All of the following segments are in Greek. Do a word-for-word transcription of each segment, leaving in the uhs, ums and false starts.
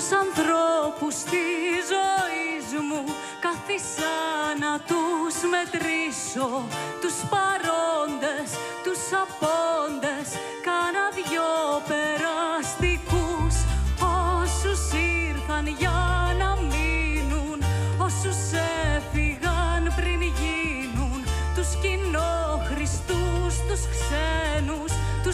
ανθρώπους τη ζωή μου κάθισα να τους μετρήσω, τους παρόντες, τους απόντες, κάνα δυο περαστικούς. Όσους ήρθαν για να μείνουν, όσους έφυγαν πριν γίνουν, τους κοινόχρηστους, τους ξένους, τους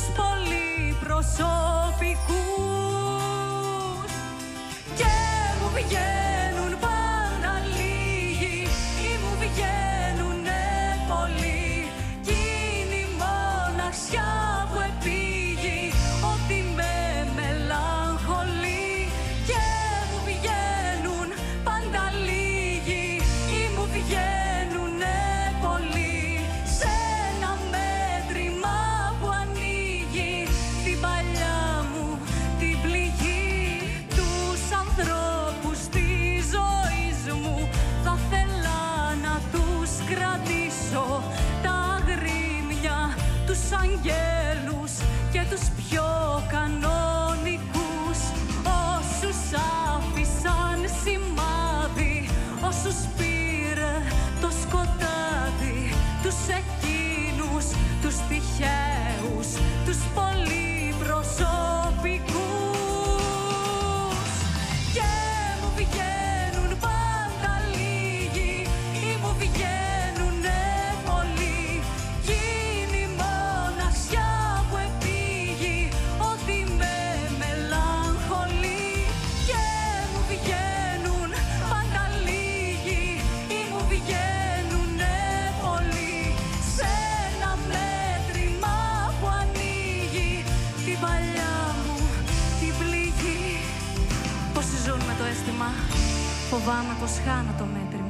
πολυπροσωπικούς. Και μου βγαίνουν πάντα λίγοι ή μου βγαίνουνε πολλοί, κι είναι η μοναξιά που επήγει ότι με μελαγχολεί. Και μου βγαίνουν πάντα λίγοι ή μου βγαίνουνε πολλοί, σε ένα μέτρημα που ανοίγει την παλιά μου την πληγή. Τους ανθρώπους της ζωής μου θα θέλα να τους κρατήσω, τα αγρίμια, τους αγγέλους και τους πιο κανονικούς. Όσους άφησαν σημάδι, όσους πήρε το σκοτάδι, τους εκείνους, τους τυχαίους, τους πολυπροσωπικούς. Και μου βγαίνουν πάντα λίγοι ή μου βγαίνουνε πολλοί, κι είναι η μοναξιά που επήγει ότι με μελαγχολεί. Και μου βγαίνουν πάντα λίγοι ή μου βγαίνουνε πολλοί, σε ένα μέτρημα που ανοίγει την παλιά μου την πληγή. Πόσοι ζουν με το αίσθημα, φοβάμαι πως χάνω το μέτρημα.